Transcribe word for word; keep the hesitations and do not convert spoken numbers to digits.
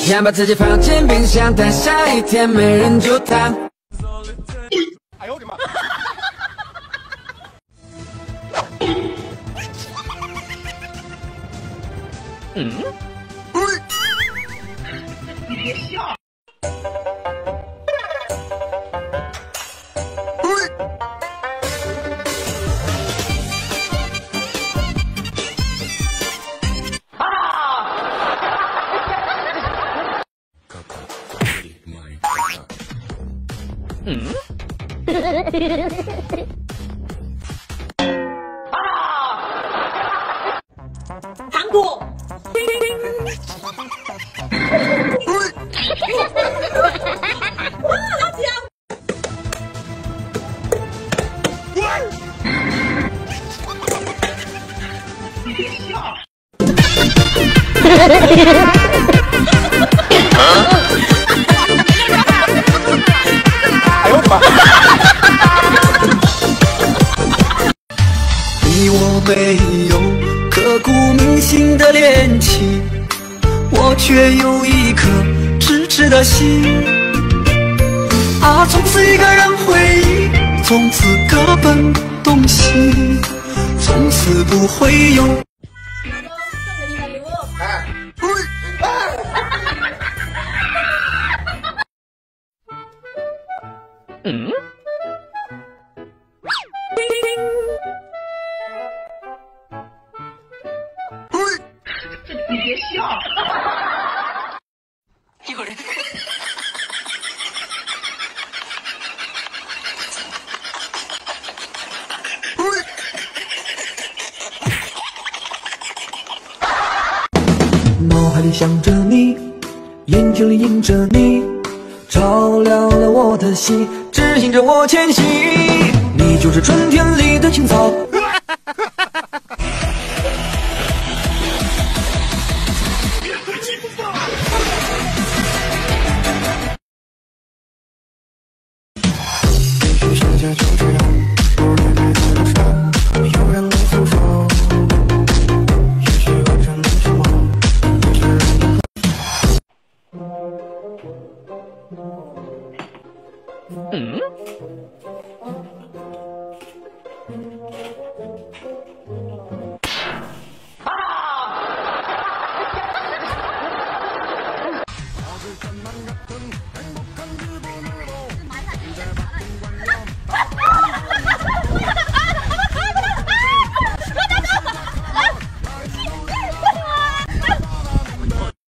天把自己放进冰箱，但下一天没人煮它。 哎呦我的妈！ 嗯？ 你别笑。 嗯？ 糖果。哇，好香！ 你别笑。哎呦我的妈！ 你我没有刻骨铭心的恋情，我却有一颗痴痴的心。啊，从此一个人回忆，从此各奔东西，从此不会有。 送给你的礼物。 哎。 嗯？ 你别笑。 有人。脑海里想着你，眼睛里映着你，照亮了我的心，指引着我前行。你就是春天里的青草。也许世界就这样，不是太太的山，有人来诉说。也许我真没什么，也许人的。 嗯？